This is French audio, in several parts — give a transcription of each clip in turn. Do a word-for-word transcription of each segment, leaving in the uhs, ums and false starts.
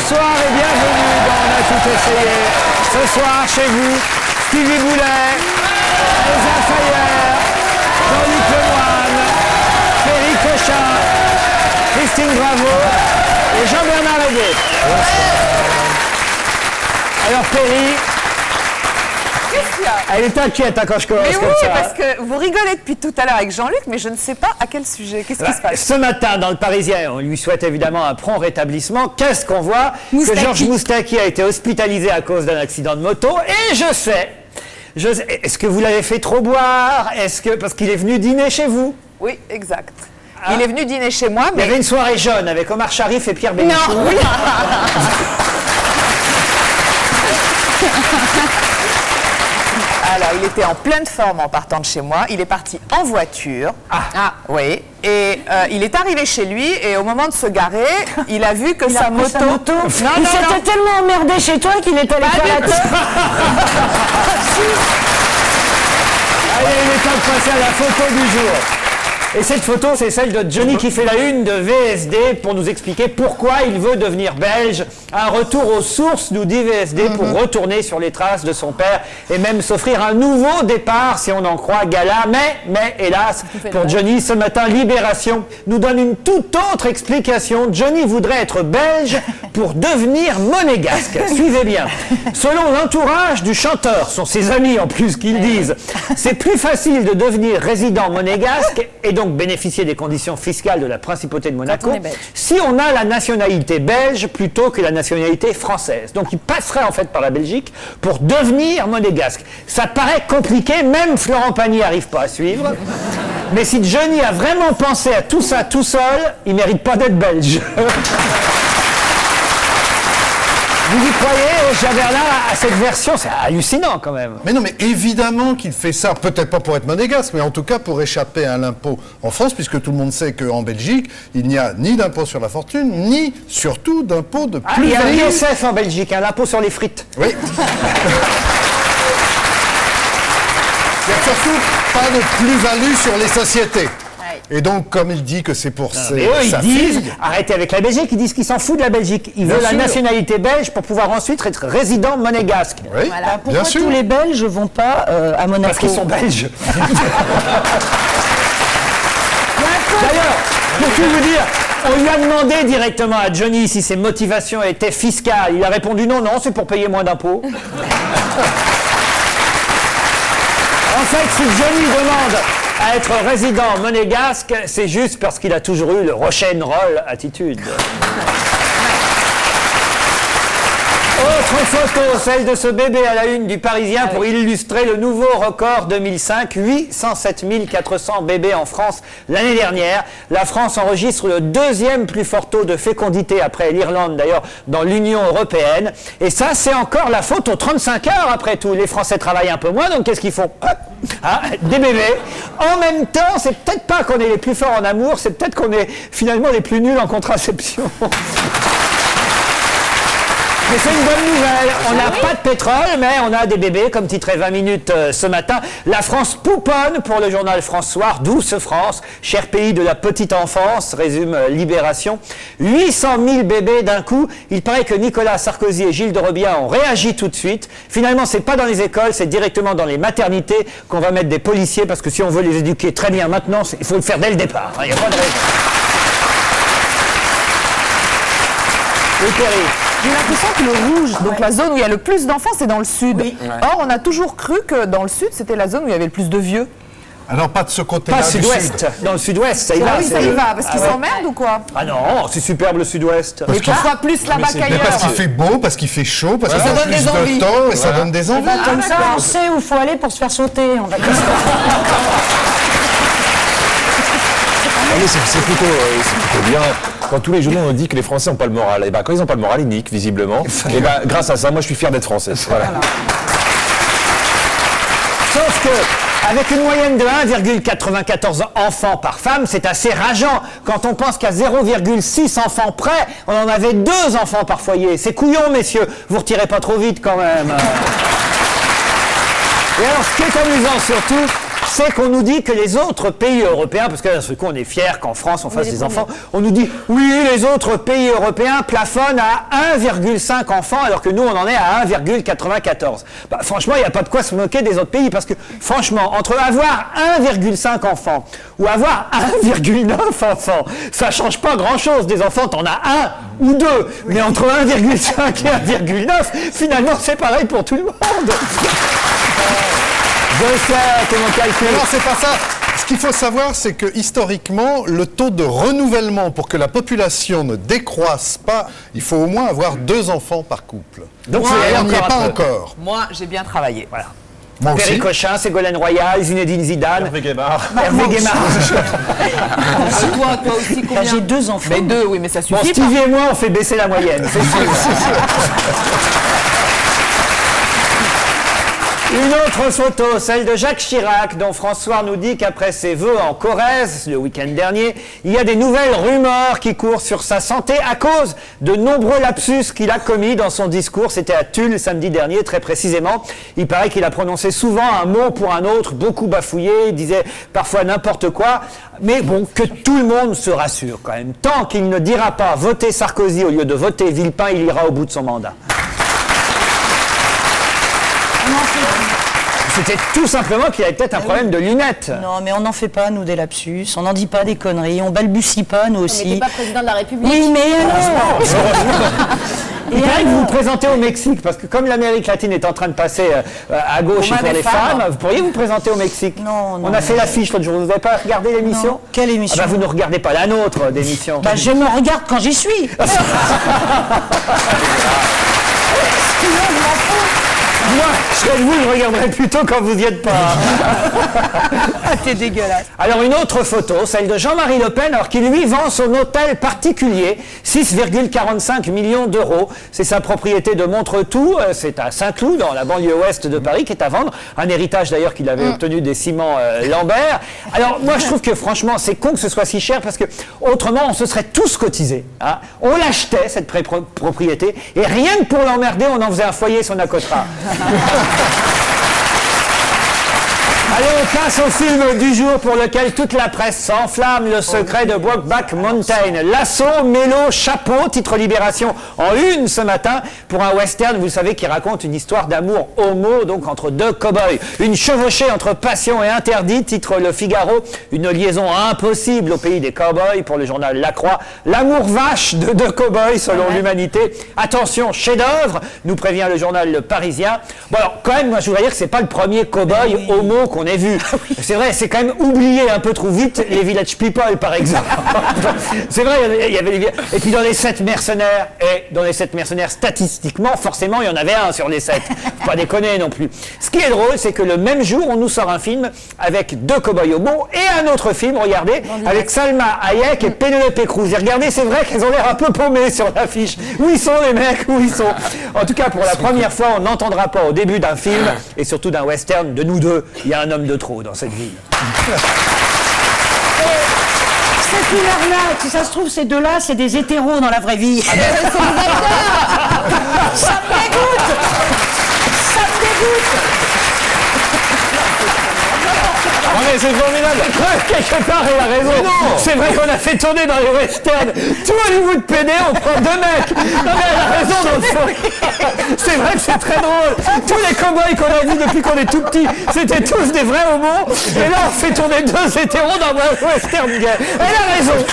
Bonsoir et bienvenue dans On a tout essayé. Ce soir, chez vous, Stevie Boulet, Elsa Fayer, Jean-Luc Lemoyne, Perry Cochin, Christine Bravo et Jean-Bernard Lévy. Alors Perry, qu'est-ce qu'il y a? Elle est inquiète hein, quand je commence mais comme oui, ça. parce que vous rigolez depuis tout à l'heure avec Jean-Luc, mais je ne sais pas à quel sujet. Qu'est-ce qui se passe? Ce matin, dans le Parisien, on lui souhaite évidemment un prompt rétablissement. Qu'est-ce qu'on voit? Moustaki. Que Georges Moustaki a été hospitalisé à cause d'un accident de moto. Et je sais, je sais est-ce que vous l'avez fait trop boire? Est-ce que parce qu'il est venu dîner chez vous? Oui, exact. Ah. Il est venu dîner chez moi, mais... Il y avait une soirée jaune avec Omar Sharif et Pierre Bénichou. Non, oui. Alors, il était en pleine forme en partant de chez moi. Il est parti en voiture. Ah, ah oui. Et euh, il est arrivé chez lui et au moment de se garer, il a vu que il sa a moto... sa moto. Non, il non, s'était non. tellement emmerdé chez toi qu'il est allé faire la teuf. Allez, il est temps de passer à la photo du jour. Et cette photo, c'est celle de Johnny qui fait la une de V S D pour nous expliquer pourquoi il veut devenir belge. Un retour aux sources, nous dit V S D, pour retourner sur les traces de son père et même s'offrir un nouveau départ, si on en croit Gala. Mais, mais, hélas, pour Johnny, ce matin, Libération nous donne une toute autre explication. Johnny voudrait être belge pour devenir monégasque. Suivez bien. Selon l'entourage du chanteur, sont ses amis en plus qui le disent, c'est plus facile de devenir résident monégasque et donc bénéficier des conditions fiscales de la principauté de Monaco si on a la nationalité belge plutôt que la nationalité française. Donc il passerait en fait par la Belgique pour devenir monégasque. Ça paraît compliqué, même Florent Pagny n'arrive pas à suivre. Mais si Johnny a vraiment pensé à tout ça tout seul, il ne mérite pas d'être belge. Vous y croyez, Jean-Bernard, à cette version? C'est hallucinant quand même. Mais non, mais évidemment qu'il fait ça, peut-être pas pour être monégasque, mais en tout cas pour échapper à l'impôt en France, puisque tout le monde sait qu'en Belgique, il n'y a ni d'impôt sur la fortune, ni surtout d'impôt de Ah, il y a plus-value. l'I S F en Belgique, hein, l'impôt sur les frites. Oui. Il n'y a surtout pas de plus-value sur les sociétés. Et donc, comme il dit que c'est pour ses, Et eux, ils sa disent, fille... arrêtez avec la Belgique, ils disent qu'ils s'en foutent de la Belgique. Ils Bien veulent la sûr. nationalité belge pour pouvoir ensuite être résident monégasque. Oui, Voilà. Pourquoi bien sûr. tous les Belges ne vont pas euh, à Monaco? Parce qu'ils sont belges. D'ailleurs, pour tout vous dire, on lui a demandé directement à Johnny si ses motivations étaient fiscales. Il a répondu non, non, c'est pour payer moins d'impôts. En fait, si Johnny demande à être résident monégasque, c'est juste parce qu'il a toujours eu le rock'n'roll attitude. Autre photo, celle de ce bébé à la une du Parisien pour illustrer le nouveau record deux mille cinq, huit cent sept mille quatre cents bébés en France l'année dernière. La France enregistre le deuxième plus fort taux de fécondité après l'Irlande d'ailleurs dans l'Union européenne. Et ça, c'est encore la faute aux trente-cinq heures après tout. Les Français travaillent un peu moins, donc qu'est-ce qu'ils font? Hop, hein, des bébés. En même temps, c'est peut-être pas qu'on est les plus forts en amour, c'est peut-être qu'on est finalement les plus nuls en contraception. Mais c'est une bonne nouvelle. On n'a pas de pétrole, mais on a des bébés, comme titré vingt minutes euh, ce matin. La France pouponne pour le journal France Soir. Douce France, cher pays de la petite enfance, résume euh, Libération. huit cent mille bébés d'un coup. Il paraît que Nicolas Sarkozy et Gilles de Robien ont réagi tout de suite. Finalement, c'est pas dans les écoles, c'est directement dans les maternités qu'on va mettre des policiers, parce que si on veut les éduquer très bien maintenant, il faut le faire dès le départ. Il n'y a pas de raison. Oui, Perry. J'ai l'impression que le rouge, donc la zone où il y a le plus d'enfants, c'est dans le sud. Oui. Or, on a toujours cru que dans le sud, c'était la zone où il y avait le plus de vieux. Alors, pas de ce côté-là Pas du sud-ouest. sud. Dans le sud-ouest, ça y va. Ah oui, ça c'est- y va, parce Ah qu'ils ouais. s'emmerdent ou quoi? Ah non, c'est superbe le sud-ouest. Mais pourquoi plus là-bas Mais qu'ailleurs? parce qu'il fait beau, parce qu'il fait chaud, parce qu'il Ça y a donne plus des de envies. temps et ça donne des envies. Bah, comme ça, on sait où il faut aller pour se faire sauter. On va dire. Ah oui, c'est c'est plutôt, euh, c'est plutôt bien. Quand tous les journaux ont dit que les Français n'ont pas le moral, et ben quand ils n'ont pas le moral, ils niquent, visiblement. Et ben grâce à ça, moi je suis fier d'être français. Voilà. Sauf que, avec une moyenne de un virgule quatre-vingt-quatorze enfants par femme, c'est assez rageant. Quand on pense qu'à zéro virgule six enfants près, on en avait deux enfants par foyer. C'est couillon, messieurs. Vous retirez pas trop vite quand même. Et alors, ce qui est amusant surtout, c'est qu'on nous dit que les autres pays européens, parce que d'un seul coup on est fiers qu'en France on fasse des enfants, on nous dit oui, les autres pays européens plafonnent à un virgule cinq enfants alors que nous on en est à un virgule quatre-vingt-quatorze. Bah, franchement, il n'y a pas de quoi se moquer des autres pays parce que franchement, entre avoir un virgule cinq enfants ou avoir un virgule neuf enfants, ça change pas grand chose. Des enfants, t'en as un ou deux, mais entre un virgule cinq et un virgule neuf, finalement c'est pareil pour tout le monde. Je sais que mon calcul. Non, c'est pas ça. Ce qu'il faut savoir, c'est que historiquement, le taux de renouvellement pour que la population ne décroisse pas, il faut au moins avoir deux enfants par couple. Donc Moi, c'est on n'y est encore pas un peu. encore. Moi, j'ai bien travaillé. Voilà. Moi aussi. Perry Cochin, Ségolène Royal, Zinedine Zidane, Hervé Guémard. Hervé Guémard. toi, toi aussi, Bah, combien? j'ai deux enfants. Mais deux, oui, mais ça Bon, suffit pas. Stevie et moi, on fait baisser la moyenne, c'est sûr. Une autre photo, celle de Jacques Chirac, dont François nous dit qu'après ses vœux en Corrèze, le week-end dernier, il y a des nouvelles rumeurs qui courent sur sa santé à cause de nombreux lapsus qu'il a commis dans son discours. C'était à Tulle samedi dernier, très précisément. Il paraît qu'il a prononcé souvent un mot pour un autre, beaucoup bafouillé, il disait parfois n'importe quoi. Mais bon, que tout le monde se rassure quand même. Tant qu'il ne dira pas voter Sarkozy au lieu de voter Villepin, il ira au bout de son mandat. C'était tout simplement qu'il avait peut-être un problème de lunettes. Non, mais on n'en fait pas, nous, des lapsus. On n'en dit pas des conneries. On balbutie pas, nous Mais aussi. t'es pas président de la République. Oui, mais non. Il paraît que vous vous présentez au Mexique, parce que comme l'Amérique latine est en train de passer euh, à gauche Pour pour les les femmes, femmes. vous pourriez vous présenter au Mexique. Non, non, On a fait non. l'affiche l'autre jour. Vous n'avez pas regardé l'émission? Non. Quelle émission? Ah bah, vous ne regardez pas la nôtre d'émission. Bah, je me regarde quand j'y suis. Sinon, je m'en fous. Moi, je serais de vous, je regarderai plutôt quand vous n'y êtes pas. Ah, t'es dégueulasse. Alors une autre photo, celle de Jean-Marie Le Pen, alors qu'il lui vend son hôtel particulier, six virgule quarante-cinq millions d'euros. C'est sa propriété de Montretout, euh, c'est à Saint-Cloud, dans la banlieue ouest de Paris, qui est à vendre. Un héritage d'ailleurs qu'il avait obtenu des ciments euh, Lambert. Alors moi je trouve que franchement c'est con que ce soit si cher parce que autrement on se serait tous cotisés. Hein. On l'achetait cette pré- propriété et rien que pour l'emmerder on en faisait un foyer son accotra. Allez, on passe au film du jour pour lequel toute la presse s'enflamme, Le secret de Brokeback Mountain. L'assaut, mélo, chapeau, titre Libération en une ce matin pour un western, vous savez, qui raconte une histoire d'amour homo, donc entre deux cow-boys. Une chevauchée entre passion et interdit, titre Le Figaro. Une liaison impossible au pays des cow-boys pour le journal La Croix. L'amour vache de deux cow-boys selon l'Humanité. Attention, chef-d'œuvre, nous prévient le journal Le Parisien. Bon alors, quand même, moi je voudrais dire que c'est pas le premier cow-boy oui. homo qu'on ait vu. Ah oui. C'est vrai, c'est quand même oublié un peu trop vite les Village People, par exemple. C'est vrai, il y avait les... Et puis dans les sept mercenaires, et dans les sept mercenaires, statistiquement, forcément, il y en avait un sur les sept. Faut pas déconner non plus. Ce qui est drôle, c'est que le même jour, on nous sort un film avec deux cow-boys homo et un autre film, regardez, avec Salma Hayek et Penelope Cruz. Et regardez, c'est vrai qu'elles ont l'air un peu paumées sur l'affiche. Où ils sont les mecs? Où ils sont? En tout cas, pour la première fois, on n'entendra pas au début d'un film, et surtout d'un western, de nous deux, il y a un homme de trop dans cette ville. C'est une arnaque. Si ça se trouve, ces deux-là, c'est des hétéros dans la vraie vie. Ah ben, ça me dégoûte. Ça me dégoûte. Non mais c'est formidable. Quelque part, il a raison. C'est vrai qu'on a fait tourner dans les westerns tout Hollywood pédé, on prend deux mecs. Non mais elle a raison dans le fond. C'est vrai que c'est très drôle. Tous les cow-boys qu'on a vus depuis qu'on est tout petit, c'était tous des vrais homos. Et là, on fait tourner deux hétéros dans un western gay. Elle a raison.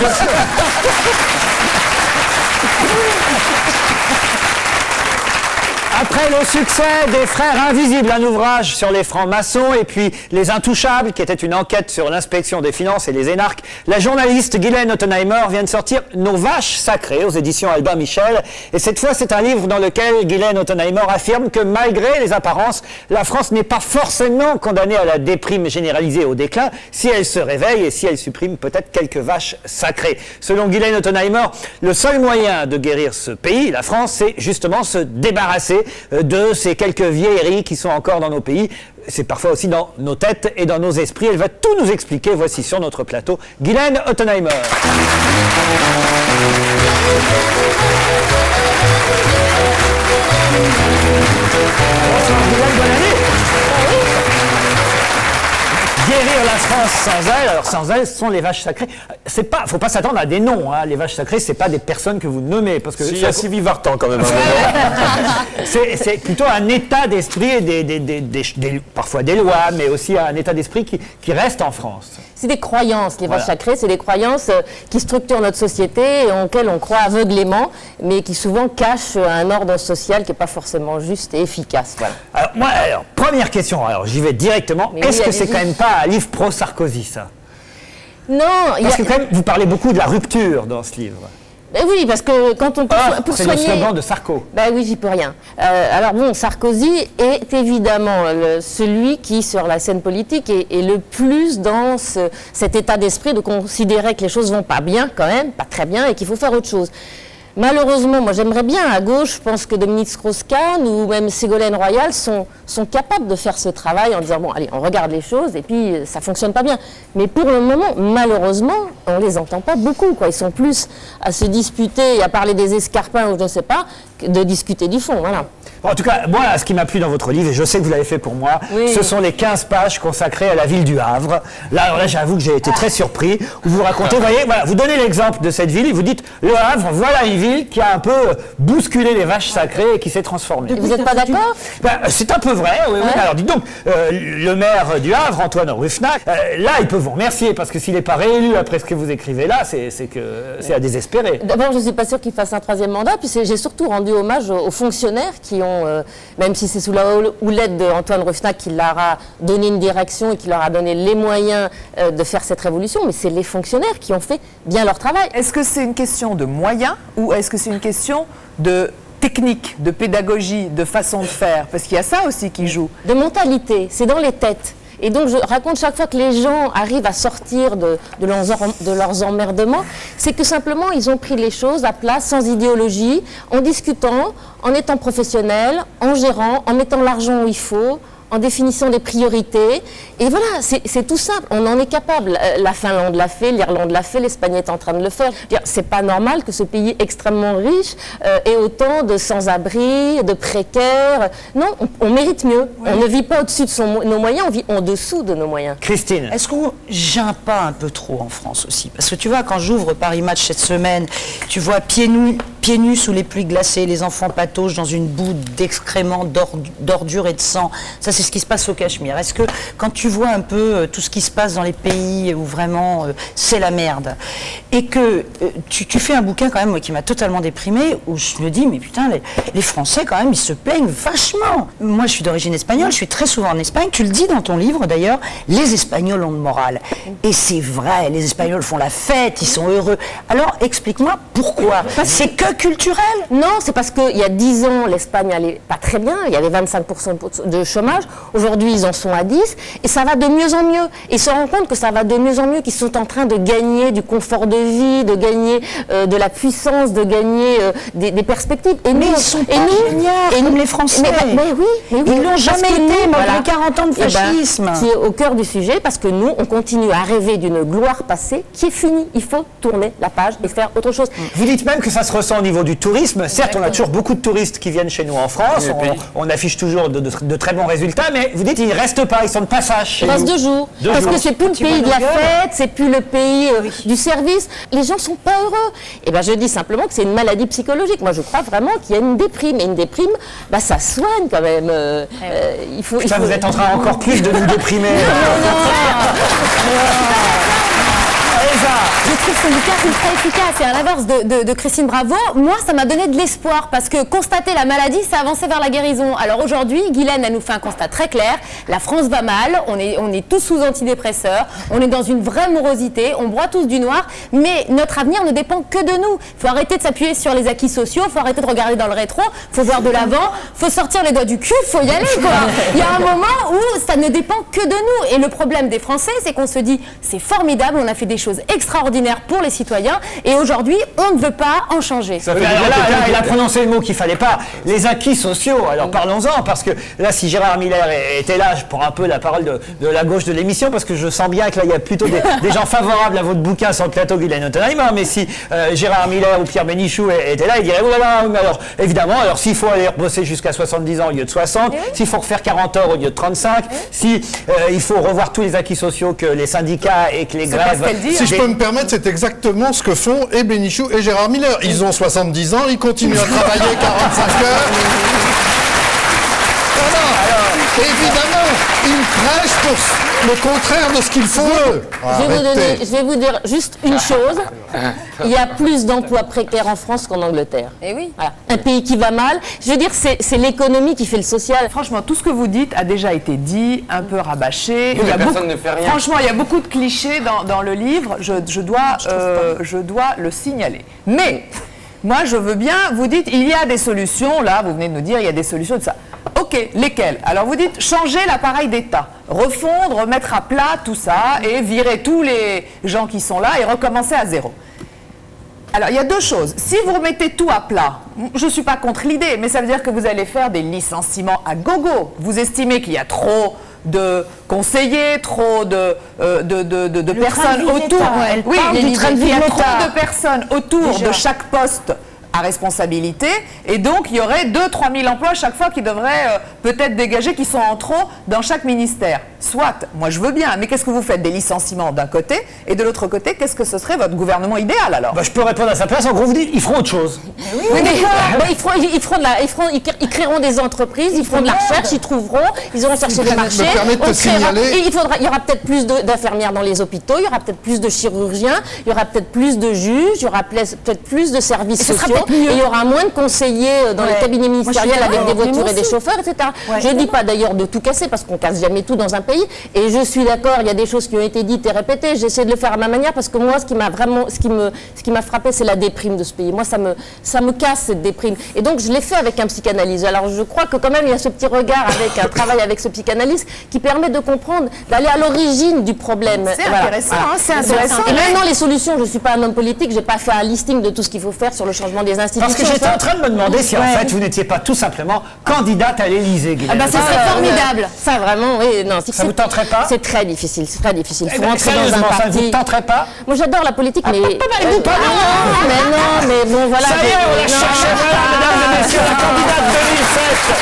Après le succès des Frères Invisibles, un ouvrage sur les francs-maçons, et puis Les Intouchables, qui était une enquête sur l'inspection des finances et les énarques, la journaliste Guylaine Ottenheimer vient de sortir Nos vaches sacrées aux éditions Albin Michel. Et cette fois, c'est un livre dans lequel Guylaine Ottenheimer affirme que malgré les apparences, la France n'est pas forcément condamnée à la déprime généralisée au déclin si elle se réveille et si elle supprime peut-être quelques vaches sacrées. Selon Guylaine Ottenheimer, le seul moyen de guérir ce pays, la France, c'est justement se débarrasser de ces quelques vieilleries qui sont encore dans nos pays. C'est parfois aussi dans nos têtes et dans nos esprits. Elle va tout nous expliquer. Voici sur notre plateau Guylaine Ottenheimer. Bonsoir Guylaine, bonne année. Guérir France sans elles. Alors sans elles, ce sont les vaches sacrées. C'est pas, faut pas s'attendre à des noms. Hein. Les vaches sacrées, c'est pas des personnes que vous nommez, parce que Si, il y a Sylvie Vartan quand même. à un moment. c'est plutôt un état d'esprit et des, des, des, des, des, parfois des lois, mais aussi un état d'esprit qui, qui reste en France. C'est des croyances, les vaches Voilà. sacrées, c'est des croyances euh, qui structurent notre société et auxquelles on croit aveuglément, mais qui souvent cachent un ordre social qui n'est pas forcément juste et efficace. Voilà. Alors, moi, alors, première question, alors j'y vais directement. Mais Est-ce oui, que c'est allez-y. quand même pas un livre pro-Sarkozy, ça? Non, il y Parce a... que quand même, vous parlez beaucoup de la rupture dans ce livre. Ben oui, parce que quand on... Pour, Or, pour c'est soigner... le slogan de Sarko. Ben oui, j'y peux rien. Euh, alors bon, Sarkozy est évidemment le- celui qui, sur la scène politique, est, est le plus dans ce- cet état d'esprit de considérer que les choses vont pas bien quand même, pas très bien, et qu'il faut faire autre chose. Malheureusement, moi j'aimerais bien, à gauche, je pense que Dominique Strauss-Kahn ou même Ségolène Royal sont, sont capables de faire ce travail en disant, bon, allez, on regarde les choses et puis euh, ça fonctionne pas bien. Mais pour le moment, malheureusement, on les entend pas beaucoup, quoi. Ils sont plus à se disputer et à parler des escarpins ou je ne sais pas, que de discuter du fond, voilà. En tout cas, moi, ce qui m'a plu dans votre livre, et je sais que vous l'avez fait pour moi, Oui. ce sont les quinze pages consacrées à la ville du Havre. Là, alors là, j'avoue que j'ai été très surpris. Où vous racontez, vous voyez, voilà, vous donnez l'exemple de cette ville, et vous dites, le Havre, voilà une ville qui a un peu bousculé les vaches sacrées et qui s'est transformée. Vous n'êtes pas d'accord? Ben, c'est un peu vrai, oui, oui. Ouais. Alors dites donc, euh, le maire du Havre, Antoine Rufenac, euh, là, il peut vous remercier, parce que s'il n'est pas réélu après ce que vous écrivez là, c'est c'est que c'est à désespérer. D'abord, je ne suis pas sûre qu'il fasse un troisième mandat, puis c'est- j'ai surtout rendu hommage aux, aux fonctionnaires qui ont, euh, même si c'est sous la houle- houlette d'Antoine Rufenac qui leur a donné une direction et qui leur a donné les moyens euh, de faire cette révolution, mais c'est les fonctionnaires qui ont fait bien leur travail. Est-ce que c'est une question de moyens ou est-ce que c'est une question de technique, de pédagogie, de façon de faire? Parce qu'il y a ça aussi qui joue. De mentalité, c'est dans les têtes. Et donc je raconte chaque fois que les gens arrivent à sortir de, de, leurs, em- de leurs emmerdements, c'est que simplement ils ont pris les choses à plat, sans idéologie, en discutant, en étant professionnels, en gérant, en mettant l'argent où il faut, en définissant des priorités. Et voilà, c'est c'est tout simple, on en est capable. Euh, La Finlande l'a fait, l'Irlande l'a fait, l'Espagne est en train de le faire. Je veux dire, c'est pas normal que ce pays extrêmement riche euh, ait autant de sans-abri, de précaires. Non, on, on mérite mieux. On ne vit pas au-dessus de son mo- nos moyens, on vit en dessous de nos moyens. Christine. Est-ce qu'on gêne pas un peu trop en France aussi? Parce que tu vois, quand j'ouvre Paris Match cette semaine, tu vois pieds nus, pieds nus sous les pluies glacées, les enfants pataugent dans une boue d'excréments, d'or- d'ordures et de sang. Ça, c'est ce qui se passe au Cachemire. Est-ce que quand tu vois un peu euh, tout ce qui se passe dans les pays où vraiment euh, c'est la merde, et que euh, tu, tu fais un bouquin quand même moi, qui m'a totalement déprimée, où je me dis, mais putain, les, les Français quand même, ils se plaignent vachement. Moi, je suis d'origine espagnole, je suis très souvent en Espagne. Tu le dis dans ton livre d'ailleurs, les Espagnols ont de morale. Et c'est vrai, les Espagnols font la fête, ils sont heureux. Alors, explique-moi pourquoi. C'est que culturel? Non, c'est parce qu'il y a dix ans, l'Espagne allait pas très bien, il y avait vingt-cinq pour cent de chômage. Aujourd'hui, ils en sont à dix, et ça va de mieux en mieux. Et ils se rendent compte que ça va de mieux en mieux, qu'ils sont en train de gagner du confort de vie, de gagner euh, de la puissance, de gagner euh, des, des perspectives. Et Mais nous, ils sont et pas nous, géniaux, et comme nous- les Français. Mais, mais oui, mais oui. Ils l'ont Parce jamais que été, nous, malgré quarante ans de Eh ben, fascisme. qui est au cœur du sujet, parce que nous, on continue à rêver d'une gloire passée qui est finie. Il faut tourner la page et faire autre chose. Vous dites même que ça se ressent au niveau du tourisme. Certes, on a toujours beaucoup de touristes qui viennent chez nous en France. On, on affiche toujours de, de- de très bons résultats, mais vous dites qu'ils ne restent pas, ils sont de passage chez Il reste nous. deux jours. Deux parce jours. que c'est plus le Tu pays de vois la nos gueules. fête, c'est plus le pays euh, du service. Les gens sont pas heureux. Et ben je dis simplement que c'est une maladie psychologique. Moi, je crois vraiment qu'il y a une déprime. Et une déprime, bah, ça soigne quand même. Euh, euh, il faut, il Putain, faut- vous êtes en train encore plus de nous déprimer. Elsa. Je trouve ce bouquin ultra efficace et à l'inverse de, de- de Christine Bravo, moi ça m'a donné de l'espoir parce que constater la maladie, c'est avancer vers la guérison. Alors aujourd'hui, Guylaine, elle nous fait un constat très clair, la France va mal, on est, on est tous sous antidépresseurs, on est dans une vraie morosité, on broie tous du noir, mais notre avenir ne dépend que de nous. Il faut arrêter de s'appuyer sur les acquis sociaux, il faut arrêter de regarder dans le rétro, il faut voir de l'avant, il faut sortir les doigts du cul, il faut y aller quoi. Il y a un moment où ça ne dépend que de nous et le problème des Français, c'est qu'on se dit c'est formidable, on a fait des choses extraordinaires pour les citoyens. Et aujourd'hui, on ne veut pas en changer. Ça fait alors là, là, il a prononcé le mot qu'il fallait pas. Les acquis sociaux. Alors parlons-en, parce que là, si Gérard Miller était là, je prends un peu la parole de, de la gauche de l'émission, parce que je sens bien que là, il y a plutôt des, des gens favorables à votre bouquin sur le plateau Guylaine Ottenheimer. Mais si euh, Gérard Miller ou Pierre Bénichou étaient là, ils diraient, oh là là, mais alors, évidemment, alors s'il faut aller bosser jusqu'à soixante-dix ans au lieu de soixante, s'il faut refaire quarante heures au lieu de trente-cinq, si euh, il faut revoir tous les acquis sociaux que les syndicats et que les grèves... Si je peux me permettre, c'est exactement ce que font et Bénichou et Gérard Miller. Ils ont soixante-dix ans, ils continuent à travailler quarante-cinq heures. Voilà. Alors, évidemment, ils prêchent pour le contraire de ce qu'ils font eux. Je vais, vous donner, je vais vous dire juste une chose. Il y a plus d'emplois précaires en France qu'en Angleterre. Et oui. Voilà. Un pays qui va mal. Je veux dire, c'est l'économie qui fait le social. Franchement, tout ce que vous dites a déjà été dit, un peu rabâché. Oui, il y a personne beaucoup, ne fait rien. Franchement, il y a beaucoup de clichés dans, dans le livre. Je, je, dois, euh, je dois le signaler. Mais, moi, je veux bien, vous dites, il y a des solutions. Là, vous venez de nous dire, il y a des solutions de ça. Ok, lesquelles? Alors vous dites changer l'appareil d'État, refondre, remettre à plat tout ça et virer tous les gens qui sont là et recommencer à zéro. Alors il y a deux choses. Si vous remettez tout à plat, je ne suis pas contre l'idée, mais ça veut dire que vous allez faire des licenciements à gogo. Vous estimez qu'il y a trop de conseillers, trop de, euh, de, de, de, de personnes autour. Elle Oui, parle du train de il vie y a de trop l'État. de personnes autour Déjà. de chaque poste à responsabilité, et donc il y aurait deux à trois mille emplois chaque fois qui devraient euh, peut-être dégager, qui sont en trop dans chaque ministère. Soit, moi je veux bien, mais qu'est-ce que vous faites? Des licenciements d'un côté, et de l'autre côté, qu'est-ce que ce serait votre gouvernement idéal alors? Bah, je peux répondre à sa place. En gros, vous dites, ils feront autre chose. Oui, mais bah, ils, feront, ils, feront de la, ils, feront, ils, ils créeront des entreprises, ils feront de la recherche, ils trouveront, ils iront chercher des marchés. Me permet de te On créera- signaler- et il, faudra, il y aura peut-être plus de- d'infirmières dans les hôpitaux, il y aura peut-être plus de chirurgiens, il y aura peut-être plus de juges, il y aura peut-être plus de services Et ce sera sociaux, peut-être mieux. et il y aura moins de conseillers dans Ouais. les cabinets Moi, je suis ministériels avec d'accord, des mais voitures moi et des aussi. chauffeurs, et cetera. Ouais. Je ne dis pas d'ailleurs de tout casser, parce qu'on casse jamais tout dans un pays, et je suis d'accord, il y a des choses qui ont été dites et répétées, j'essaie de le faire à ma manière, parce que moi, ce qui m'a vraiment, ce qui me, ce qui m'a frappé, c'est la déprime de ce pays. Moi, ça me, ça me casse, cette déprime. Et donc, je l'ai fait avec un psychanalyste. Alors, je crois que quand même, il y a ce petit regard avec un travail avec ce psychanalyste qui permet de comprendre, d'aller à l'origine du problème. C'est Voilà. intéressant, Voilà. hein, c'est intéressant. Et maintenant, les solutions, je ne suis pas un homme politique, je n'ai pas fait un listing de tout ce qu'il faut faire sur le changement des institutions. Parce que j'étais Ça- en train de me demander si en Ouais. fait vous n'étiez pas tout simplement candidate à l'Élysée, Ah bah, ça serait Ah, formidable. Ça vraiment, oui, non. c'est- Ça vous tenterait pas? C'est très difficile, c'est très difficile. Eh Faut ben, rentrer dans un sérieusement, ça ne vous parti. tenterait pas? Moi j'adore la politique, mais. pas mal, vous, pas Ah, mal. mais non, mais bon voilà. Ça y est, on l'a Non. cherché, voilà, mesdames et messieurs, la candidate deux mille sept.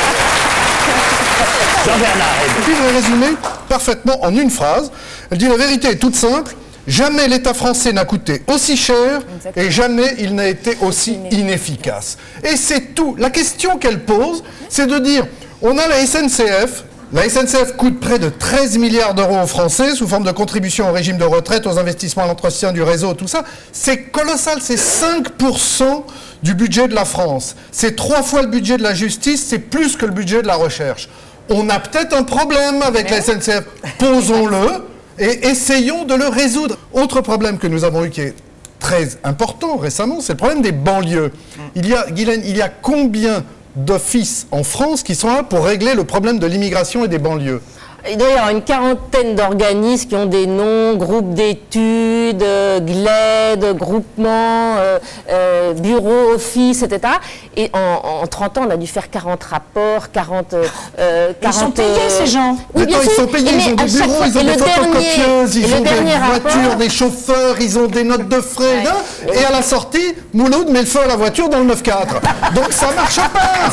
Jean-Bernard. Et puis, je vais résumer parfaitement en une phrase. Elle dit la vérité est toute simple. Jamais l'État français n'a coûté aussi cher et jamais il n'a été aussi inefficace. Et c'est tout. La question qu'elle pose, c'est de dire, on a la S N C F. La S N C F coûte près de treize milliards d'euros aux Français sous forme de contribution au régime de retraite, aux investissements à l'entretien du réseau, tout ça. C'est colossal, c'est cinq pour cent du budget de la France. C'est trois fois le budget de la justice, c'est plus que le budget de la recherche. On a peut-être un problème avec la S N C F, posons-le et essayons de le résoudre. Autre problème que nous avons eu qui est très important récemment, c'est le problème des banlieues. Il y a, Guylaine, il y a combien d'offices en France qui sont là pour régler le problème de l'immigration et des banlieues? Il doit y avoir une quarantaine d'organismes qui ont des noms, groupes d'études, euh, G L E D, groupements, euh, euh, bureaux, office, et cetera. Et en, en trente ans, on a dû faire quarante rapports, quarante... Euh, Ils sont quarante, payés, euh, ces gens. Oui, bien Attends, ils sûr. sont payés, Et ils ont mais à des chaque bureaux, fois- ils ont et des le dernier- photocopieuses, et ils le ont des dernier voitures, rapport- des chauffeurs, ils ont des notes de frais. Hein, et à la sortie, Mouloud met le feu à la voiture dans le neuf quatre. Donc ça marche pas.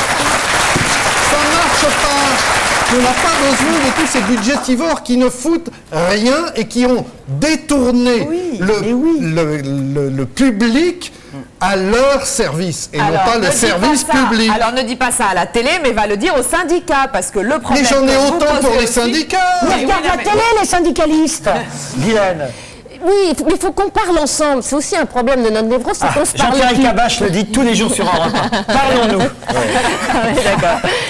Ça marche pas. On n'a pas besoin de tous ces budgétivores qui ne foutent rien et qui ont détourné le, le, le- le public à leur service et non pas ne le dis service pas ça. public. Alors ne dis pas ça à la télé, mais va le dire aux syndicats, parce que le problème... Mais j'en ai que vous autant pour posez les aussi- syndicats. Mais oui, Regarde non, la mais- télé, les syndicalistes. Guylaine. Oui, mais il faut qu'on parle ensemble. C'est aussi un problème de notre névrose, c'est Ah, qu'on se parle Jean-Pierre plus. Elkabbach le dit tous les jours sur Europe un. Parlons-nous. Ah ouais, d'accord.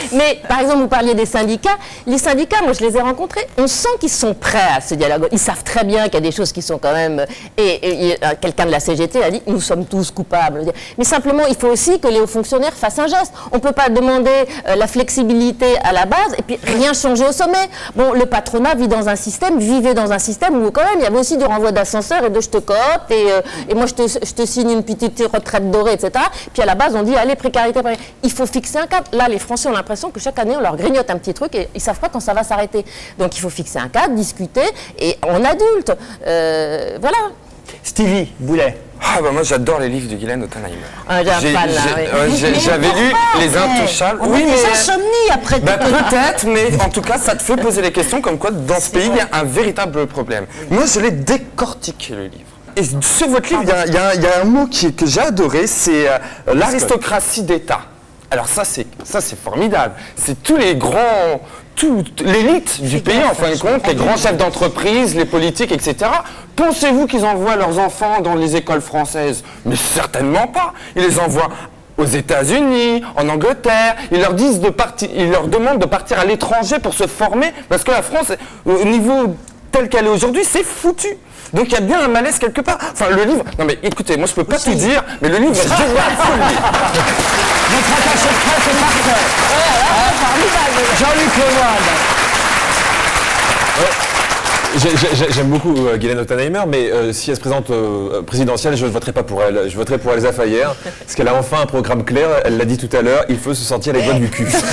Mais par exemple, vous parliez des syndicats. Les syndicats, moi je les ai rencontrés, on sent qu'ils sont prêts à ce dialogue. Ils savent très bien qu'il y a des choses qui sont quand même... Et, et, et quelqu'un de la C G T a dit, nous sommes tous coupables. Mais simplement, il faut aussi que les hauts fonctionnaires fassent un geste. On ne peut pas demander euh, la flexibilité à la base et puis rien changer au sommet. Bon, le patronat vit dans un système, vivait dans un système où quand même il y avait aussi du renvoi d'ascenseur et de je te coopte et, euh, et moi je te, je te signe une petite retraite dorée, et cetera. Puis à la base, on dit, allez, précarité, précarité. Il faut fixer un cadre. Là, les Français ont l'impression que chaque année, on leur grignote un petit truc et ils ne savent pas quand ça va s'arrêter. Donc il faut fixer un cadre, discuter, et en adulte. Euh, voilà. Stevie Boulet. Ah bah moi j'adore les livres de Guylaine Ottenheimer. Ah, j'ai un J'ai- fan, là, j'ai- oui. euh, j'ai- J'avais lu Les Intouchables. On a des insomnies après. Bah, tout à l'heure. peut-être, mais en tout cas, ça te fait poser les questions comme quoi dans ce pays, il y a un véritable problème. Moi, je l'ai décortiqué, le livre. Et sur votre livre, il y a, il y a- il y a un mot qui, que j'ai adoré, c'est euh, l'aristocratie d'État. Alors ça, c'est ça, c'est formidable. C'est tous les grands, toute l'élite du pays, en fin de compte, les grands chefs d'entreprise, les politiques, et cetera. Pensez-vous qu'ils envoient leurs enfants dans les écoles françaises? Mais certainement pas. Ils les envoient aux États-Unis, en Angleterre. Ils leur disent de partir, ils leur demandent de partir à l'étranger pour se former, parce que la France, au niveau tel qu'elle est aujourd'hui, c'est foutu. Donc il y a bien un malaise quelque part. Enfin, le livre... Non mais écoutez, moi je peux pas tout dire, mais le livre est génial. Faut le lire. Notre attaché de presse est parfait. Jean-Luc Lemoyne. J'ai- j'ai- J'aime beaucoup euh, Guylaine Ottenheimer, mais euh, si elle se présente euh, présidentielle, je ne voterai pas pour elle. Je voterai pour Elsa Fayer, parce qu'elle a enfin un programme clair. Elle l'a dit tout à l'heure, il faut se sentir les doigts du cul. Et ça,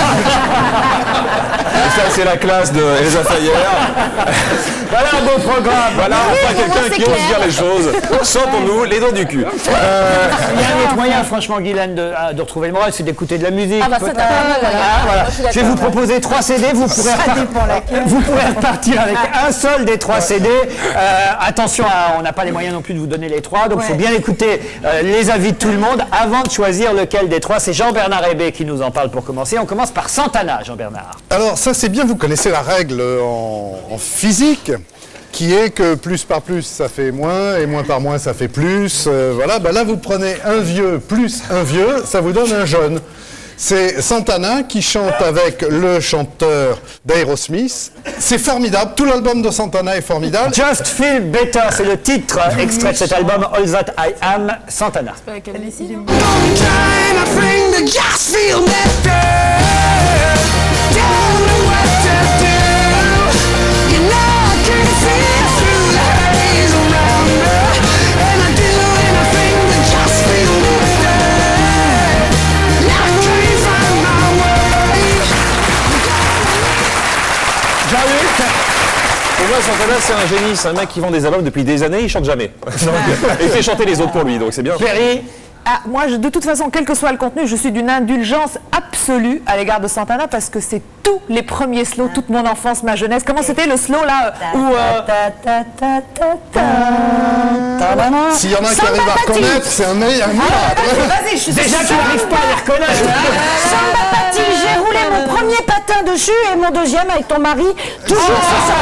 c'est la classe de Elsa Fayer. Voilà un beau programme. Voilà, enfin quelqu'un qui ose dire les choses. Sentons-nous les doigts du cul. Euh, il y a un autre moyen, franchement, Guylaine, de, ah, de retrouver le moral, c'est d'écouter de la musique. Ah bah ça, peut-être. t'as pas mal, Voilà, ouais. voilà. Moi, je suis Je vais d'accord, vous proposer trois C D, vous pourrez, repar- vous pourrez repartir avec un seul des trois C D. Euh, attention, à- on n'a pas les moyens non plus de vous donner les trois, donc il faut bien écouter euh, les avis de tout le monde avant de choisir lequel des trois. C'est Jean-Bernard Hébé qui nous en parle pour commencer. On commence par Santana, Jean-Bernard. Alors ça c'est bien, vous connaissez la règle en, en physique, qui est que plus par plus ça fait moins, et moins par moins ça fait plus. Euh, voilà, bah là vous prenez un vieux plus un vieux, ça vous donne un jeune. C'est Santana qui chante avec le chanteur d'Aerosmith. C'est formidable, tout l'album de Santana est formidable. Just Feel Better, c'est le titre euh, extrait de cet album All That I Am, Santana. Jean-Luc. Pour moi, Santana, c'est un génie. C'est un mec qui vend des albums depuis des années, il chante jamais. Donc, et il fait chanter les autres pour lui, donc c'est bien. Perry. Ah, moi, je- de toute façon, quel que soit le contenu, je suis d'une indulgence absolue à l'égard de Santana parce que c'est tous les premiers slows, toute mon enfance, ma jeunesse. Comment c'était le slow là où euh, S'il y en a qui arrivent à reconnaître, c'est un meilleur. Vas-y, je suis Déjà, tu n'arrives pas à les reconnaître. Samba Pati, j'ai roulé mon premier patin dessus et mon deuxième avec ton mari. Toujours sur ça.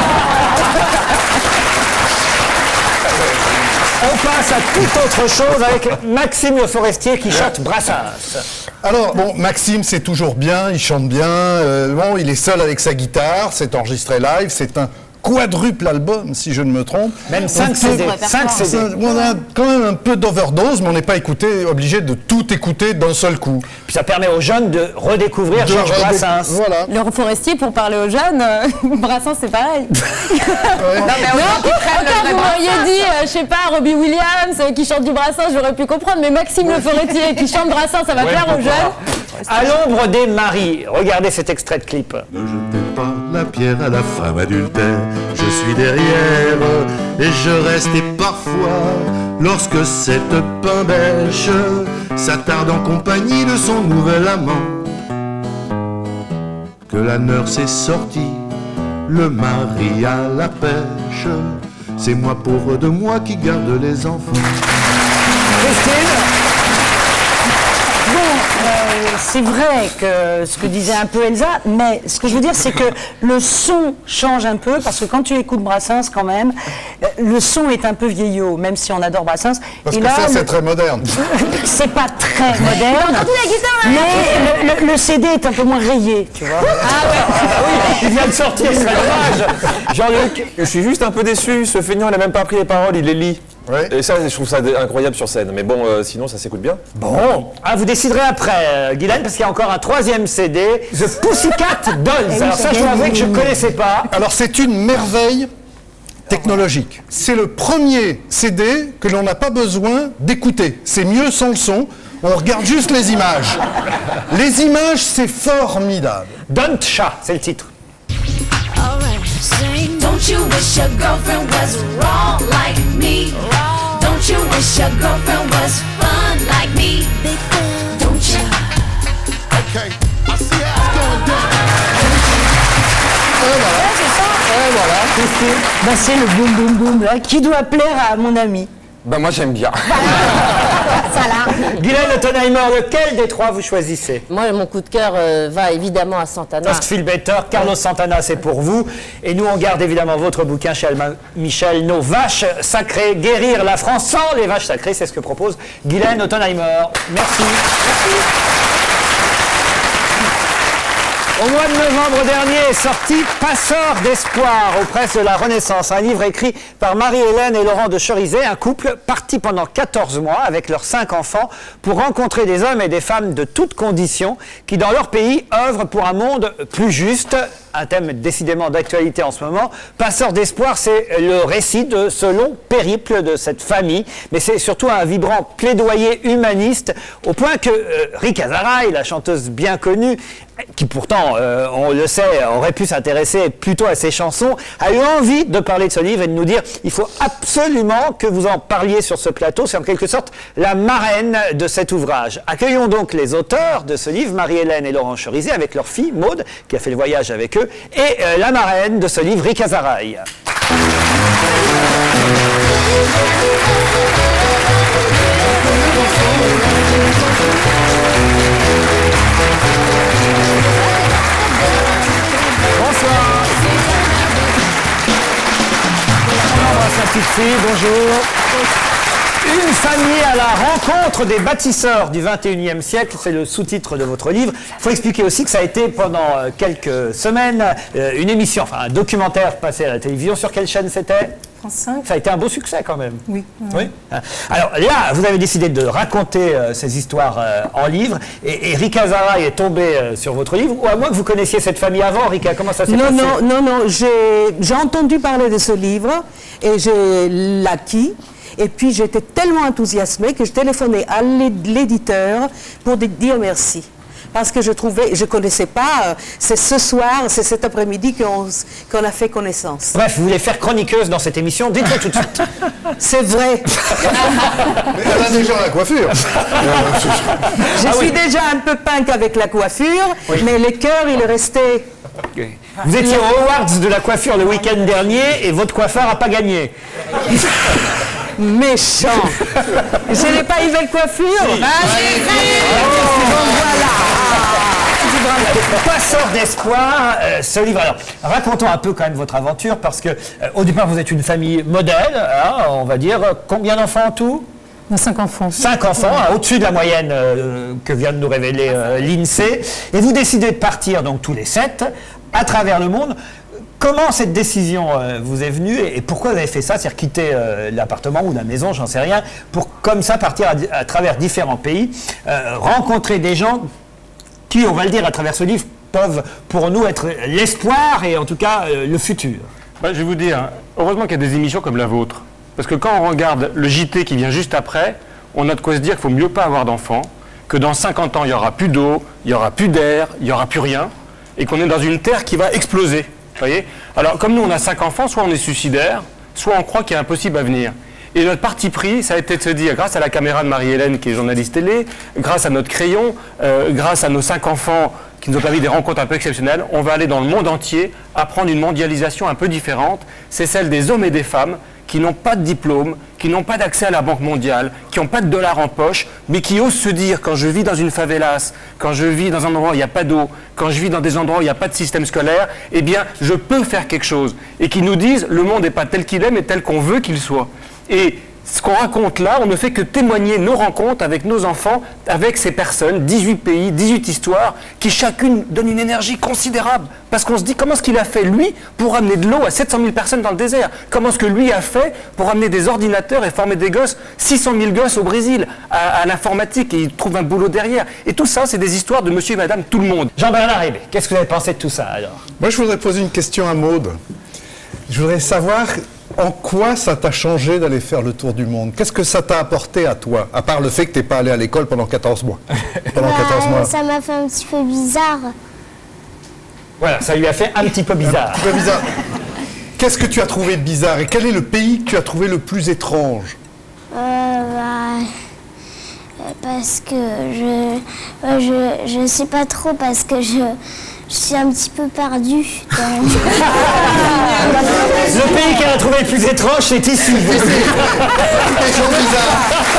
On passe à toute autre chose avec Maxime Le Forestier qui chante Brassens. Alors, bon, Maxime, c'est toujours bien, il chante bien. euh, bon, il est seul avec sa guitare, c'est enregistré live, c'est un quadruple album, si je ne me trompe. Même cinq C D. cinq C D. On a quand même un peu d'overdose, mais on n'est pas écouté, obligé de tout écouter d'un seul coup. Puis ça permet aux jeunes de redécouvrir De Georges redé- Brassens. Voilà. Le Forestier, pour parler aux jeunes, euh, Brassens, c'est pareil. Non, mais on Non, qui prennent le encore vrai vous m'auriez Brassens. dit, euh, je sais pas, Robbie Williams euh, qui chante du Brassens, j'aurais pu comprendre, mais Maxime Le Forestier qui chante Brassens, ça va plaire aux jeunes. À l'ombre des maris. Regardez cet extrait de clip. Ne jetez pas la pierre à la femme adultère. Je suis derrière et je reste et parfois, lorsque cette pain bêche s'attarde en compagnie de son nouvel amant, que la nurse est sortie, le mari à la pêche, c'est moi pauvre de moi qui garde les enfants. Christine. Bon, euh, c'est vrai que ce que disait un peu Elsa, mais ce que je veux dire, c'est que le son change un peu, parce que quand tu écoutes Brassens, quand même, le son est un peu vieillot, même si on adore Brassens. Parce et que là, ça, c'est le... très moderne. C'est pas très moderne, la guitare, hein. mais le, le, le C D est un peu moins rayé, tu vois. Ah ouais, ah oui, il vient de sortir, c'est dommage. Jean-Luc, Je suis juste un peu déçu, ce feignant, il n'a même pas appris les paroles, il les lit. Ouais. Et ça, je trouve ça incroyable sur scène. Mais bon, euh, sinon, ça s'écoute bien. bon, ah, vous déciderez après, euh, Guylaine, parce qu'il y a encore un troisième C D, The Pussycat Dolls. Alors ça, je dois avouer que je ne connaissais pas. Alors c'est une merveille technologique. C'est le premier C D que l'on n'a pas besoin d'écouter. C'est mieux sans le son. On regarde juste les images. Les images, c'est formidable. Don't Cha, c'est le titre. Don't you wish your girlfriend was wrong like me? Don't you wish your girlfriend was fun like me? Don't you? Okay, I see how it's going down. Et voilà. Et voilà. Ben, c'est le boum boum boum là, qui doit plaire à mon ami. Ben moi j'aime bien. Guylaine Ottenheimer, lequel des trois vous choisissez? Moi, mon coup de cœur euh, va évidemment à Santana. First Feel Better, Carlos Santana, c'est pour vous. Et nous, on garde évidemment votre bouquin chez Albin Michel, Nos vaches sacrées, guérir la France sans les vaches sacrées. C'est ce que propose Guylaine Ottenheimer. Merci. Merci. Au mois de novembre dernier est sorti Passeur d'espoir aux presses de la Renaissance, un livre écrit par Marie-Hélène et Laurent de Cherizet, un couple parti pendant quatorze mois avec leurs cinq enfants pour rencontrer des hommes et des femmes de toutes conditions qui, dans leur pays, œuvrent pour un monde plus juste. Un thème décidément d'actualité en ce moment. Passeur d'espoir, c'est le récit de ce long périple de cette famille, mais c'est surtout un vibrant plaidoyer humaniste, au point que euh, Rika Zaraï, la chanteuse bien connue, qui pourtant, euh, on le sait, aurait pu s'intéresser plutôt à ses chansons, a eu envie de parler de ce livre et de nous dire il faut absolument que vous en parliez sur ce plateau. C'est en quelque sorte la marraine de cet ouvrage. Accueillons donc les auteurs de ce livre, Marie-Hélène et Laurent Cherizet, avec leur fille, Maude, qui a fait le voyage avec eux, et euh, la marraine de ce livre, Rika Zaraï. Bonsoir. On embrasse la petite fille, bonjour. Une famille à la rencontre des bâtisseurs du vingt et unième siècle, c'est le sous-titre de votre livre. Il faut expliquer aussi que ça a été pendant quelques semaines euh, une émission, enfin un documentaire passé à la télévision. Sur quelle chaîne c'était ? France cinq. Ça a été un beau succès quand même. Oui. Oui. Alors là, vous avez décidé de raconter euh, ces histoires euh, en livre, et, et Rika Zaraï est tombée euh, sur votre livre, ou à moins que vous connaissiez cette famille avant. Rika, comment ça s'est Non, passé? non, non, non, j'ai j'ai entendu parler de ce livre et j'ai l'acquis. Et puis j'étais tellement enthousiasmée que je téléphonais à l'éditeur pour dire merci. Parce que je trouvais, je ne connaissais pas, euh, c'est ce soir, c'est cet après-midi qu'on qu'on a fait connaissance. Bref, vous voulez faire chroniqueuse dans cette émission, dites-le tout de suite. C'est vrai. Mais elle a déjà la coiffure. Je Ah suis oui. déjà un peu punk avec la coiffure, mais le cœur, il est resté... Vous étiez aux Awards de la coiffure le week-end dernier et votre coiffeur n'a pas gagné. Méchant. Je n'ai pas eu belle coiffure. Passeur d'espoir, euh, ce livre. Alors, racontons un peu quand même votre aventure, parce que euh, au départ vous êtes une famille modèle, hein, on va dire. Combien d'enfants en tout? Cinq enfants. Cinq enfants, hein, au-dessus de la moyenne euh, que vient de nous révéler euh, l'INSEE. Et vous décidez de partir donc tous les sept à travers le monde. Comment cette décision euh, vous est venue et, et pourquoi vous avez fait ça, c'est-à-dire quitter euh, l'appartement ou la maison, j'en sais rien, pour comme ça partir à, à travers différents pays, euh, rencontrer des gens qui, on va le dire à travers ce livre, peuvent pour nous être l'espoir et en tout cas euh, le futur. Bah, je vais vous dire, heureusement qu'il y a des émissions comme la vôtre. Parce que quand on regarde le J T qui vient juste après, on a de quoi se dire qu'il ne faut mieux pas avoir d'enfants, que dans cinquante ans, il n'y aura plus d'eau, il n'y aura plus d'air, il n'y aura plus rien, et qu'on est dans une terre qui va exploser. Voyez. Alors, comme nous, on a cinq enfants, soit on est suicidaire, soit on croit qu'il y a un possible avenir. Et notre parti pris, ça a été de se dire, grâce à la caméra de Marie-Hélène, qui est journaliste télé, grâce à notre crayon, euh, grâce à nos cinq enfants qui nous ont permis des rencontres un peu exceptionnelles, on va aller dans le monde entier, apprendre une mondialisation un peu différente. C'est celle des hommes et des femmes qui n'ont pas de diplôme, qui n'ont pas d'accès à la Banque mondiale, qui n'ont pas de dollars en poche, mais qui osent se dire, quand je vis dans une favelas, quand je vis dans un endroit où il n'y a pas d'eau, quand je vis dans des endroits où il n'y a pas de système scolaire, eh bien, je peux faire quelque chose. Et qui nous disent, le monde n'est pas tel qu'il est, mais tel qu'on veut qu'il soit. Et ce qu'on raconte là, on ne fait que témoigner nos rencontres avec nos enfants, avec ces personnes, dix-huit pays, dix-huit histoires, qui chacune donne une énergie considérable. Parce qu'on se dit, comment est-ce qu'il a fait, lui, pour amener de l'eau à sept cent mille personnes dans le désert? Comment est-ce que lui a fait pour amener des ordinateurs et former des gosses, six cent mille gosses au Brésil, à, à l'informatique, et il trouve un boulot derrière? Et tout ça, c'est des histoires de monsieur et madame tout le monde. Jean-Bernard Hébé, qu'est-ce que vous avez pensé de tout ça, alors? Moi, je voudrais poser une question à Maude. Je voudrais savoir en quoi ça t'a changé d'aller faire le tour du monde. Qu'est-ce que ça t'a apporté à toi, à part le fait que tu n'es pas allé à l'école pendant quatorze mois. Pendant bah, quatorze mois. Ça m'a fait un petit peu bizarre. Voilà, ça lui a fait un petit peu bizarre. Un petit peu bizarre. Qu'est-ce que tu as trouvé de bizarre et quel est le pays que tu as trouvé le plus étrange? euh, bah, Parce que je, je je sais pas trop, parce que je, je suis un petit peu perdue. Dans... Le pays qu'elle a trouvé le plus étrange, c'est ici. Des gens bizarres.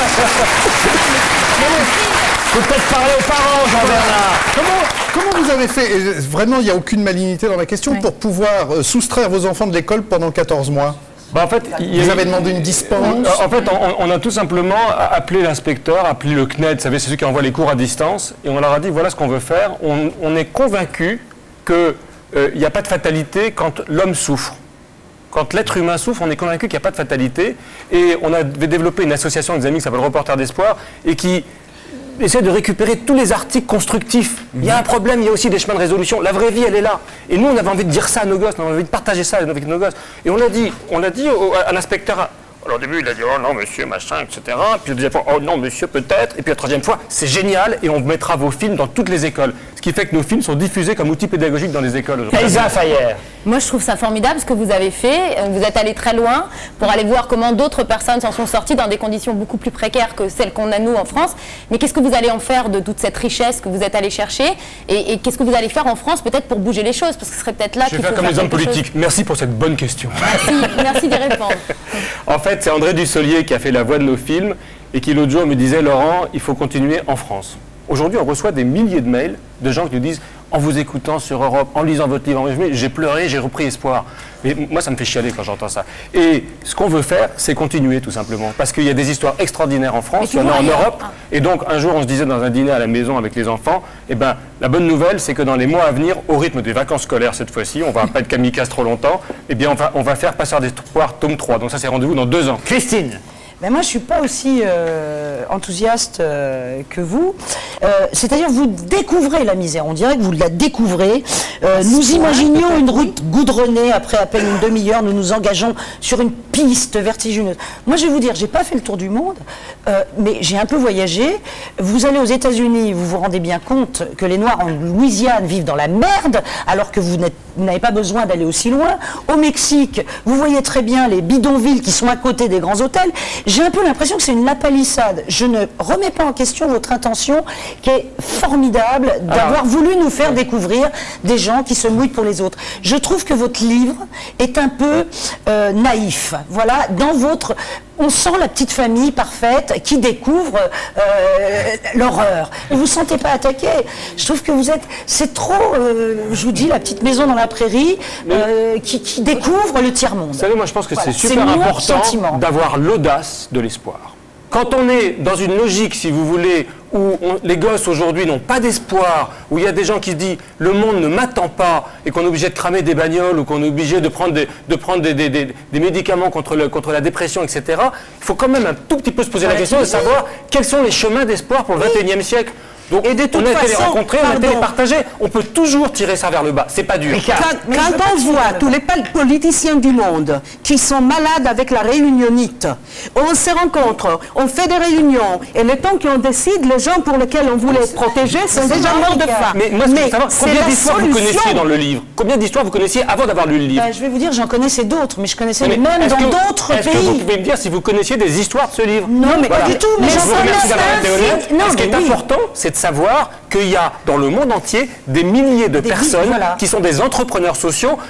Faut peut-être parler aux parents, Jean-Bernard. Comment, comment vous avez fait, et vraiment il n'y a aucune malignité dans la question, oui, pour pouvoir euh, soustraire vos enfants de l'école pendant quatorze mois? Bah en fait, ils il... avaient demandé une dispense. En fait, on, on a tout simplement appelé l'inspecteur, appelé le C N E D, vous savez, c'est ceux qui envoient les cours à distance, et on leur a dit, voilà ce qu'on veut faire. On, on est convaincu qu'il n'y euh, a pas de fatalité quand l'homme souffre. Quand l'être humain souffre, on est convaincu qu'il n'y a pas de fatalité. Et on avait développé une association avec des amis qui s'appelle Reporters d'Espoir, et qui essaie de récupérer tous les articles constructifs. Il y a un problème, il y a aussi des chemins de résolution. La vraie vie, elle est là. Et nous, on avait envie de dire ça à nos gosses, on avait envie de partager ça avec nos gosses. Et on l'a dit, on l'a dit au, à l'inspecteur. Alors au début, il a dit, oh non, monsieur, machin, et cetera. Puis la deuxième fois, oh non, monsieur, peut-être. Et puis la troisième fois, c'est génial, et on mettra vos films dans toutes les écoles. Ce qui fait que nos films sont diffusés comme outil pédagogique dans les écoles. Elsa Fayer. Moi, je trouve ça formidable ce que vous avez fait. Vous êtes allé très loin pour aller voir comment d'autres personnes s'en sont sorties dans des conditions beaucoup plus précaires que celles qu'on a nous en France. Mais qu'est-ce que vous allez en faire de toute cette richesse que vous êtes allé chercher? Et, et qu'est-ce que vous allez faire en France peut-être pour bouger les choses? Parce que ce serait peut-être là qu'il faut faire comme les hommes politiques. Chose. Merci pour cette bonne question. Merci, merci d'y répondre. En fait, c'est André Dussolier qui a fait la voix de nos films et qui l'autre jour me disait, Laurent, il faut continuer en France. Aujourd'hui, on reçoit des milliers de mails de gens qui nous disent, en vous écoutant sur Europe, en lisant votre livre, j'ai pleuré, j'ai repris espoir. Mais moi, ça me fait chialer quand j'entends ça. Et ce qu'on veut faire, c'est continuer tout simplement. Parce qu'il y a des histoires extraordinaires en France, il y en a en Europe. Et donc, un jour, on se disait dans un dîner à la maison avec les enfants, eh ben, la bonne nouvelle, c'est que dans les mois à venir, au rythme des vacances scolaires cette fois-ci, on ne va pas être kamikaze trop longtemps, eh bien, on va, on va faire Passeur d'Espoir tome trois. Donc ça, c'est rendez-vous dans deux ans. Christine. Mais moi, je ne suis pas aussi euh, enthousiaste euh, que vous. Euh, C'est-à-dire, vous découvrez la misère. On dirait que vous la découvrez. Euh, nous imaginions une route goudronnée. Après à peine une demi-heure, nous nous engageons sur une piste vertigineuse. Moi, je vais vous dire, je n'ai pas fait le tour du monde, euh, mais j'ai un peu voyagé. Vous allez aux États-Unis, vous vous rendez bien compte que les Noirs en Louisiane vivent dans la merde, alors que vous n'avez pas besoin d'aller aussi loin. Au Mexique, vous voyez très bien les bidonvilles qui sont à côté des grands hôtels. J'ai un peu l'impression que c'est une lapalissade. Je ne remets pas en question votre intention, qui est formidable, d'avoir voulu nous faire découvrir des gens qui se mouillent pour les autres. Je trouve que votre livre est un peu euh, naïf. Voilà, dans votre... On sent la petite famille parfaite qui découvre euh, l'horreur. Vous ne vous sentez pas attaqué. Je trouve que vous êtes... C'est trop, euh, je vous dis, la petite maison dans la prairie euh, qui, qui découvre le tiers-monde. Vous savez, moi je pense que voilà. c'est super important d'avoir l'audace de l'espoir. Quand on est dans une logique, si vous voulez, où on, les gosses aujourd'hui n'ont pas d'espoir, où il y a des gens qui se disent le monde ne m'attend pas et qu'on est obligé de cramer des bagnoles ou qu'on est obligé de prendre des, de prendre des, des, des, des médicaments contre, le, contre la dépression, et cetera, il faut quand même un tout petit peu se poser la question de savoir quels sont les chemins d'espoir pour le vingt et unième siècle. Donc, et de toute on a été les rencontrer, on a été les partager. On peut toujours tirer ça vers le bas. C'est pas dur. Quand, quand on voit tous les politiciens du monde qui sont malades avec la réunionite, on se rencontre, on fait des réunions, et le temps qu'on décide, les gens pour lesquels on voulait protéger sont déjà morts de faim. Mais moi, je veux savoir combien d'histoires vous connaissiez dans le livre? Combien d'histoires vous connaissiez avant d'avoir lu le livre? euh, Je vais vous dire, j'en connaissais d'autres, mais je connaissais les mêmes dans d'autres pays. Est-ce que vous pouvez me dire si vous connaissiez des histoires de ce livre? Non, mais voilà. Pas du tout. Mais je vous remercie d'avoir été honnête. Non, ce qui est oui. important, c'est de savoir qu'il y a dans le monde entier des milliers de des personnes voilà. qui sont des entrepreneurs sociaux.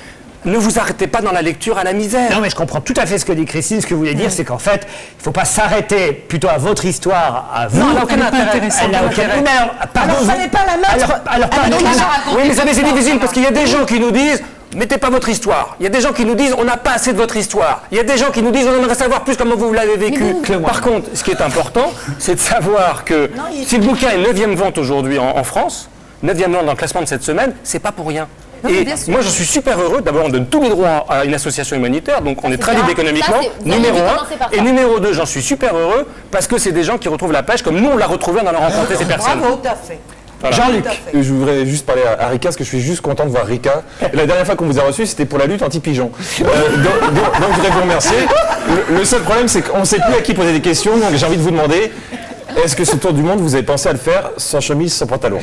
ne vous arrêtez pas dans la lecture à la misère. Non, mais je comprends tout à fait ce que dit Christine. Ce que vous voulez dire, c'est qu'en fait, il ne faut pas s'arrêter plutôt à votre histoire, à vous. Non, elle n'a aucun intérêt. Elle n'a aucun intérêt. Mais alors, pardon, Alors, vous- fallait pas la mettre. Alors, alors, pardon, Oui, mais ça, mais c'est difficile parce qu'il y a des gens qui nous disent mettez pas votre histoire. Il y a des gens qui nous disent on n'a pas assez de votre histoire. Il y a des gens qui nous disent on aimerait savoir plus comment vous l'avez vécu. Par contre, ce qui est important, c'est de savoir que si le bouquin est neuvième vente aujourd'hui en, en France, neuvième vente dans le classement de cette semaine, c'est pas pour rien. Non, Et bien sûr. moi, je suis super heureux. D'abord, on donne tous les droits à une association humanitaire, donc on est très libre bien. économiquement. Ça, c'est- vous avez Numéro dû un. commencer par ça. Et numéro deux, j'en suis super heureux parce que c'est des gens qui retrouvent la pêche comme nous, on l'a retrouvée en allant rencontrer ces personnes. Bravo, tout à fait. Voilà. Jean-Luc. Je voudrais juste parler à, à Rika, parce que je suis juste content de voir Rika. Et la dernière fois qu'on vous a reçu, c'était pour la lutte anti-pigeon. Euh, donc, donc- donc je voudrais vous remercier. Le, le seul problème, c'est qu'on ne sait plus à qui poser des questions, donc j'ai envie de vous demander, est-ce que ce tour du monde, vous avez pensé à le faire sans chemise, sans pantalon?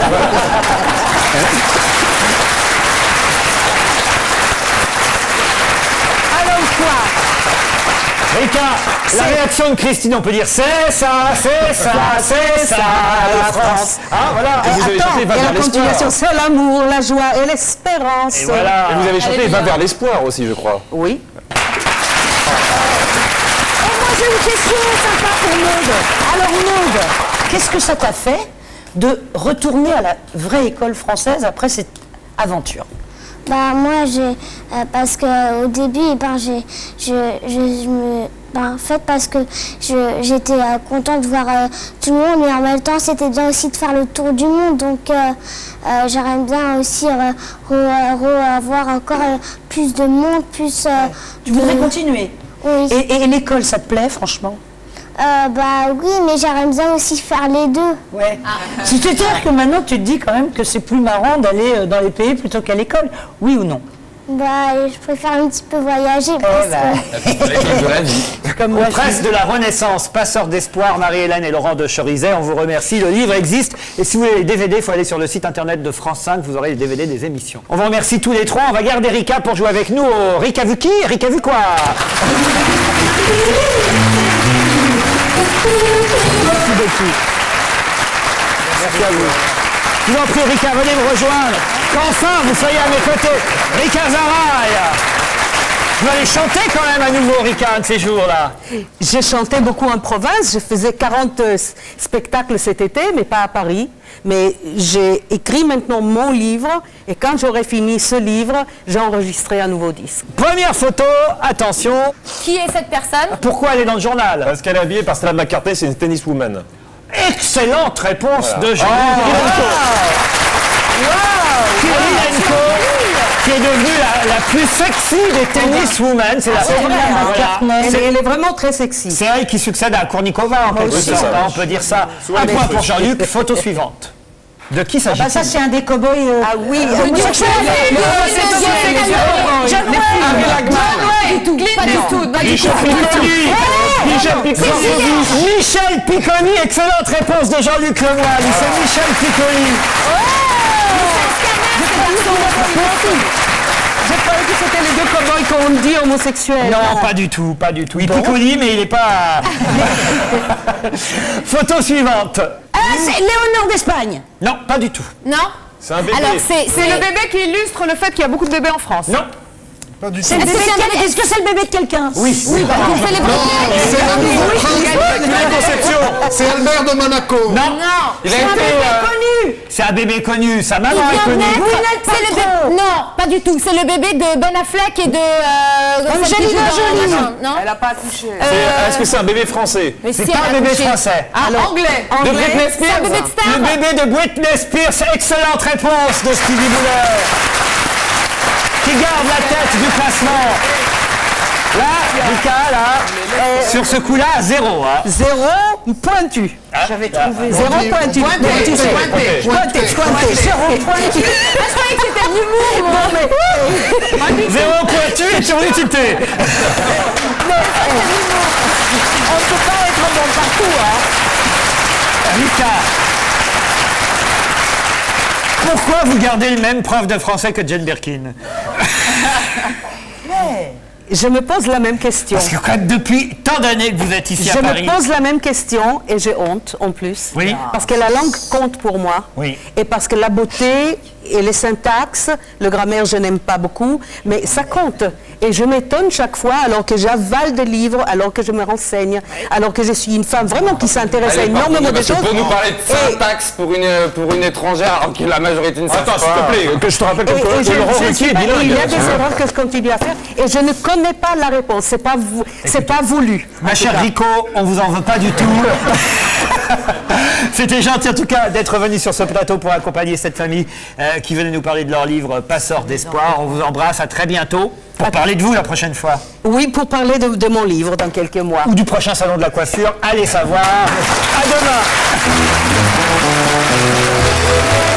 Alors quoi? Rika, la réaction de Christine, on peut dire c'est ça, c'est ça, c'est ça, la France. Ah, voilà. Et vous avez Attends, chanté Va et vers la continuation, l'espoir. c'est l'amour, la joie et l'espérance. Et voilà. Et vous avez chanté Va vers l'espoir aussi, je crois. Oui. Et moi j'ai une question sympa pour Maude. Alors Maude, qu'est-ce que ça t'a fait de retourner à la vraie école française après cette aventure? Bah moi j'ai euh, parce que euh, au début ben, j'ai je, je, je me ben, en fait parce que je j'étais euh, contente de voir euh, tout le monde, mais en même temps c'était bien aussi de faire le tour du monde, donc euh, euh, j'aimerais bien aussi euh, re- re- avoir encore euh, plus de monde, plus euh, Tu voudrais de- continuer? Oui. Et, et- et l'école, ça te plaît franchement? Euh, bah oui, mais j'aimerais bien aussi faire les deux. Ouais. C'est-à-dire que maintenant tu te dis quand même que c'est plus marrant d'aller euh, dans les pays plutôt qu'à l'école, oui ou non? Bah je préfère un petit peu voyager parce ben. que L'école de la vie. Comme Aux moi, presses de la Renaissance, Passeurs d'espoir, Marie-Hélène et Laurent de Cherizet, on vous remercie. Le livre existe. Et si vous voulez les D V D, il faut aller sur le site internet de France cinq, vous aurez les D V D des émissions. On vous remercie tous les trois. On va garder Rika pour jouer avec nous au Rika vu qui? Rika vu quoi? Merci beaucoup. Merci à vous. Je vous en prie, Rika, venez me rejoindre. Qu'enfin, vous soyez à mes côtés. Rika Zaraï. Vous allez chanter quand même à nouveau, Rika, un de ces jours-là. J'ai chanté beaucoup en province, je faisais quarante euh, spectacles cet été, mais pas à Paris. Mais j'ai écrit maintenant mon livre, et quand j'aurai fini ce livre, j'ai enregistré un nouveau disque. Première photo, attention. Qui est cette personne? Pourquoi elle est dans le journal? Parce qu'elle est habillée par Stella McCartney, c'est une tenniswoman. Excellente réponse Voilà. de Jean-Luc Kirilenko. Kirilenko, qui est devenue la, la plus sexy des tenniswomen. C'est la C'est vrai, première. hein, Voilà. elle, C'est- elle est vraiment très sexy. C'est elle qui succède à Kournikova, en quelque aussi, sorte, ça. hein, on peut dire ça. Un point pour Jean-Luc. Photo suivante. De qui bah, ça s'agit-il? c'est un des cow-boys. euh, Ah oui, euh, euh, homosexuels. John Wayne. Pas du tout, pas du Michel tout. Piccoli. Michel Piccoli. Michel Piccoli, excellente réponse de Jean-Luc Lemoyne. C'est Michel Piccoli. je croyais que c'était les deux cow-boys qu'on dit homosexuels. Non, pas du tout, pas du tout. Il picolie, mais il n'est pas... Photo suivante. Ah, c'est Léonore d'Espagne. Non, pas du tout. Non? C'est un bébé. Alors c'est c'est le bébé qui illustre le fait qu'il y a beaucoup de bébés en France. Non. Pas du tout. Est-ce que c'est un bébé- est-ce que c'est le bébé de quelqu'un? Oui. Oui, bah, on fait les C'est un nouveau prince. Conception. C'est Albert de Monaco. Non. Non, Il a été, euh, C'est un bébé connu. Sa maman il est vient de connue. naître. C'est le bébé. Non, pas du tout. C'est le bébé de Ben Affleck et de. Euh, celle qui Angelina joue dans- Jolie. machin, Non. Elle n'a pas accouché. C'est- Est-ce que c'est un bébé français? Mais C'est si, pas elle un a bébé accouché. français. Ah, anglais. De Britney C'est un bébé de Spears. star. Le bébé de Britney Spears. Excellente réponse de Stevie Boulet. Qui garde la tête du classement. Là, Rika, là, sur ce coup-là, zéro. Hein. Zéro pointu. J'avais trouvé. Zéro pointu. Pointé, Pointu, c'est- pointé. Pointé, pointé. Zéro pointu. Je croyais que c'était de l'humour, moi. Zéro pointu et turbidité. On ne peut pas être bon partout. Hein. Rika, pourquoi vous gardez le même prof de français que Jane Birkin? Je me pose la même question. Parce que quand même, depuis tant d'années que vous êtes ici Je à Paris... me pose la même question et j'ai honte en plus. Oui. Parce que la langue compte pour moi. Oui. Et parce que la beauté, et les syntaxes, le grammaire, je n'aime pas beaucoup, mais ça compte. Et je m'étonne chaque fois, alors que j'avale des livres, alors que je me renseigne, alors que je suis une femme vraiment qui s'intéresse à énormément de choses. Pour nous parler de syntaxe pour une, pour une étrangère, alors que la majorité ne savent pas. Attends, s'il te plaît, que je te rappelle que Laurent Ruquier est bilingue. Il y a des erreurs que je continue à faire, et je ne connais pas la réponse, c'est pas, c'est pas voulu. Ma chère Rico, on vous en veut pas du tout. C'était gentil en tout cas d'être venu sur ce plateau pour accompagner cette famille euh, qui venait nous parler de leur livre Passeur d'espoir. On vous embrasse, à très bientôt pour parler de vous la prochaine fois. Oui, pour parler de, de mon livre dans quelques mois. Ou du prochain salon de la coiffure, allez savoir. À demain.